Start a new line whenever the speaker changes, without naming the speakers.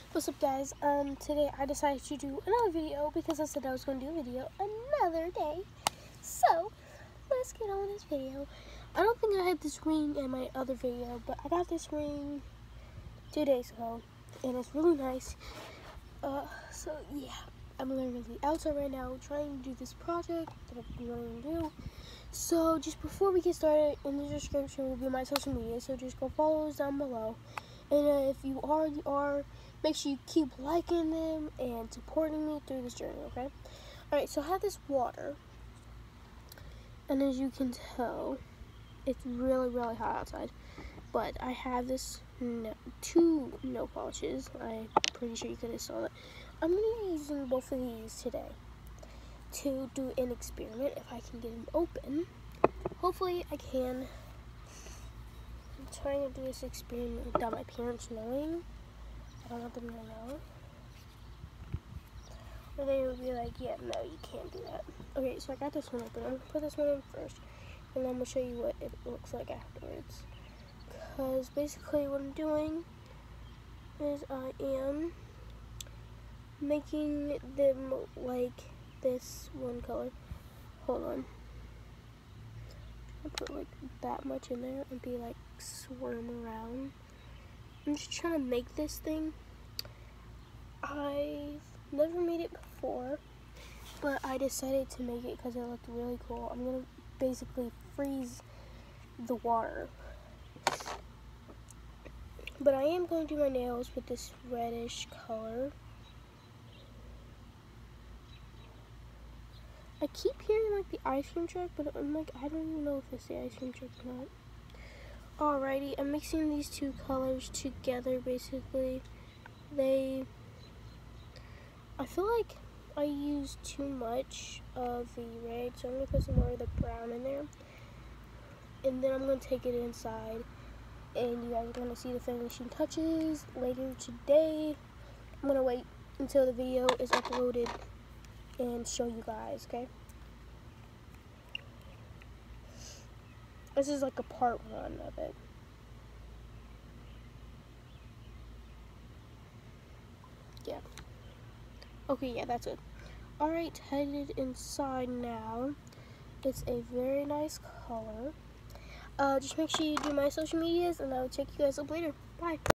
What's up, guys? Today I decided to do another video because I said I was going to do a video another day. So, let's get on with this video. I don't think I had this ring in my other video, but I got this ring 2 days ago, and it's really nice. So yeah, I'm literally outside right now trying to do this project that I've been wanting to do. So just before we get started, in the description will be my social media, so just go follow those down below. And if you already are, make sure you keep liking them and supporting me through this journey, okay? Alright, so I have this water, and as you can tell, it's really, really hot outside. But I have this two nail polishes. I'm pretty sure you could have saw that. I'm going to be using both of these today to do an experiment if I can get them open. Hopefully I can. I'm trying to do this experiment without my parents knowing. I don't want them to know. Or they would be like, yeah, no, you can't do that. Okay, so I got this one open. I'm going to put this one in first, and then I'm going to show you what it looks like afterwards. Because basically what I'm doing is I am making them like this one color. Hold on. I'll put like that much in there and be like swirling around. I'm just trying to make this thing. I've never made it before, but I decided to make it because it looked really cool. I'm going to basically freeze the water. But I am going to do my nails with this reddish color. I keep hearing like the ice cream truck, but I'm like, I don't even know if it's the ice cream truck or not. Alrighty, I'm mixing these two colors together basically. I feel like I used too much of the red, so I'm going to put some more of the brown in there. And then I'm going to take it inside. And you guys are going to see the finishing touches later today. I'm going to wait until the video is uploaded and show you guys, okay? This is like a part 1 of it. Yeah. Okay, yeah, that's it. Alright, headed inside now. It's a very nice color. Just make sure you do my social medias, and I will check you guys up later. Bye.